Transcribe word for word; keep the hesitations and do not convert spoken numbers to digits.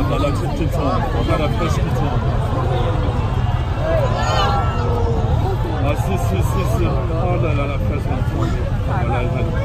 là, la tête qui tombe, on a la fraîche qui tombe. Ah si, si, si, si. Oh là là, la fraîche qui tombe. Voilà, elle va